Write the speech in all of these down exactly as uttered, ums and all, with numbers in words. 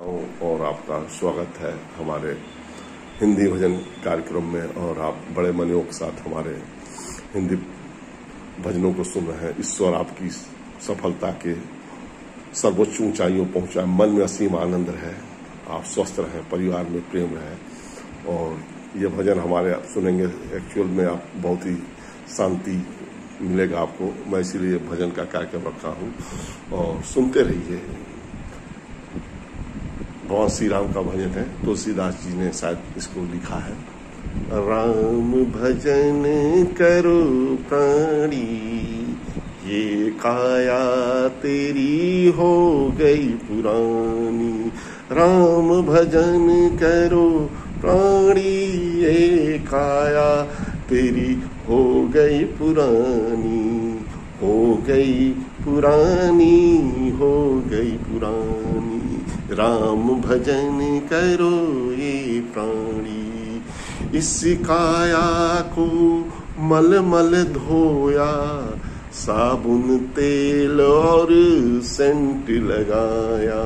और आपका स्वागत है हमारे हिंदी भजन कार्यक्रम में। और आप बड़े मनोयोग के साथ हमारे हिंदी भजनों को सुन रहे हैं। ईश्वर आपकी सफलता के सर्वोच्च ऊंचाइयों पहुंचाए। मन में असीम आनंद रहे, आप स्वस्थ रहें, परिवार में प्रेम रहे। और ये भजन हमारे आप सुनेंगे, एक्चुअल में आप बहुत ही शांति मिलेगा आपको। मैं इसीलिए भजन का कार्यक्रम रखा हूँ और सुनते रहिए। भगवान श्री राम का भजन है, तुलसीदास जी ने शायद इसको लिखा है। राम भजन करो प्राणी, ये काया तेरी हो गई पुरानी। राम भजन करो प्राणी, ये काया तेरी हो गई पुरानी। हो गई पुरानी, हो गई पुरानी। राम भजन करो ये प्राणी। इस काया को मल मल धोया, साबुन तेल और सेंट लगाया।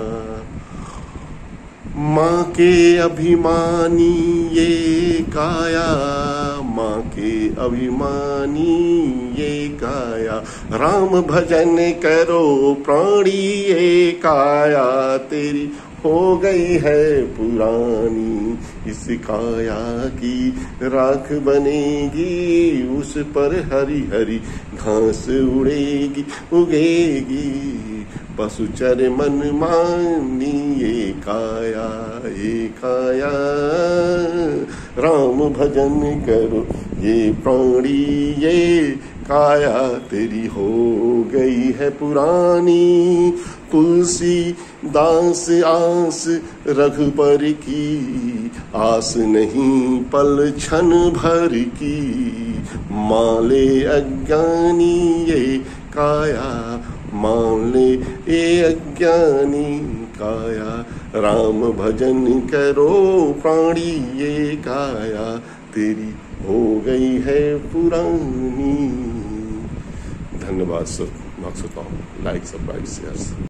माँ के अभिमानी ये काया, माँ के अभिमानी ये काया। राम भजन करो प्राणी, ये काया तेरी हो गई है पुरानी। इस काया की राख बनेगी, उस पर हरी हरी घास उड़ेगी उगेगी। पशुचर मन मानी ये काया, ये काया। राम भजन करो ये प्राणी, ये काया तेरी हो गई है पुरानी। तुलसी दास आस रघुबर की, आस नहीं पल क्षण भर की। माले अज्ञानी ये काया, माले ये अज्ञानी काया। राम भजन करो प्राणी, ये काया तेरी हो गई है पुरानी। धन्यवाद सब, लाइक सब्सक्राइब शेयर।